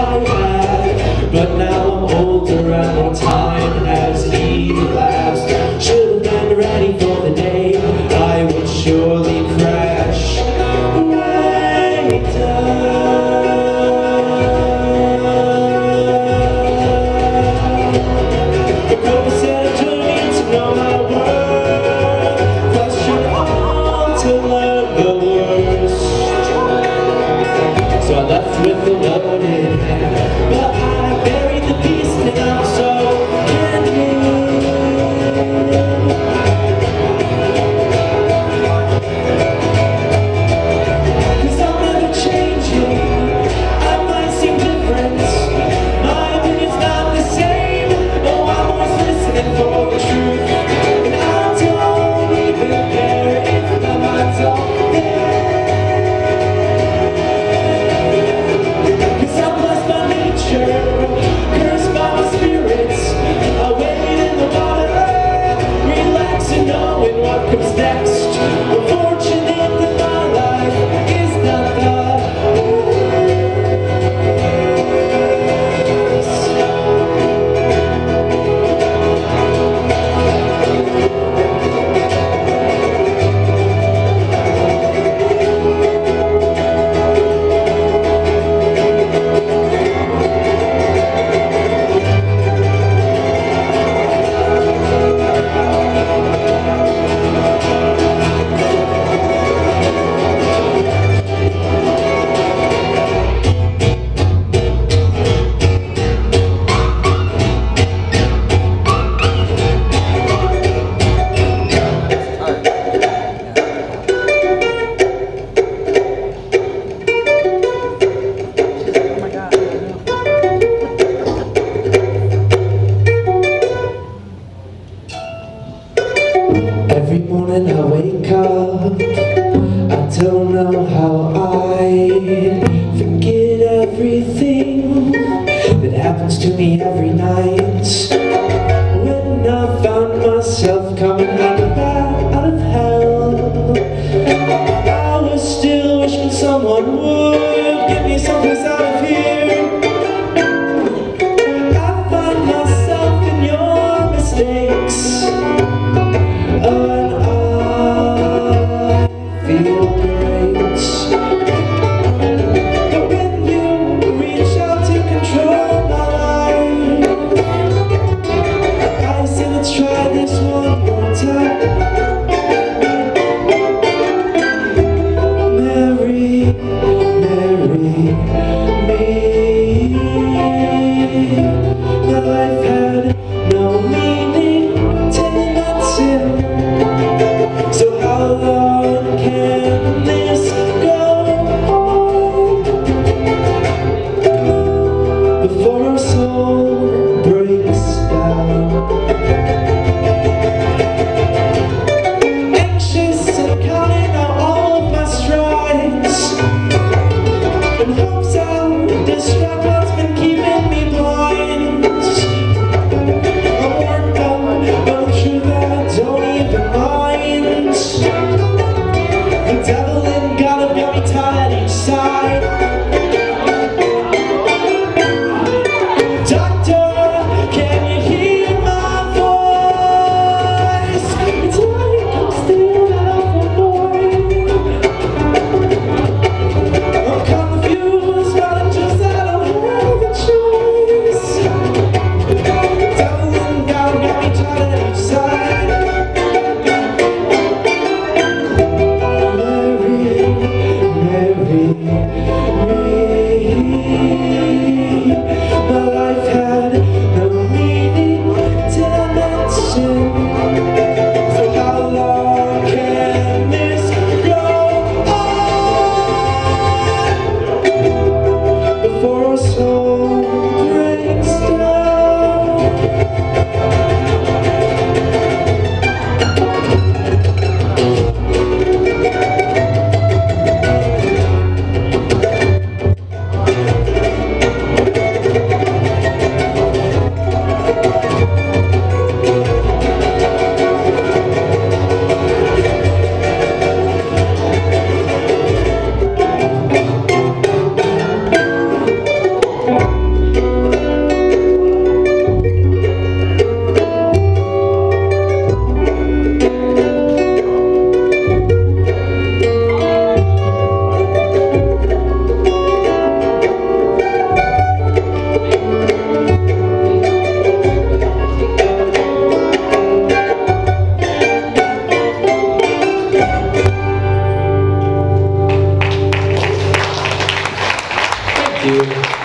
I had. But now I'm older and more time has elapsed. Should have been ready for the day I would surely crash way down. The couple said I don't need to know my worth. Question all to learn the worst. So I left with a loaded hand, but I buried the beast and I'm so candid. Cause I'm never changing, I might seem different, my opinion's not the same. Oh, I'm always listening for the truth, and I don't even care if my mind's all there. Cursed by my spirits, I wade in the water, relaxing, knowing what comes next. Unfortunate that my life is not the Every morning I wake up, I don't know how I forget everything that happens to me every night. When I found myself coming out of hell, I was still wishing someone would give me someplace out of here. I find myself in your mistakes. Feel great, but when you reach out to control my life, I say let's try this one more time. Marry, marry me. My life had no meaning till I met him. So how long can this go on before our soul breaks down? Anxious and counting out all of my strides, in hopes I'll distract what's been keeping me blind. I'm worked up, but the truth I don't even mind. The devil and God have got me tied at each side. Doctor, can you hear my voice? It's like I'm still that awful boy. I'm confused, but I'm just I don't have a choice. The devil and God have got me tied at each side. My life had no meaning till I met you. So how long can this go on before our soul breaks down? you.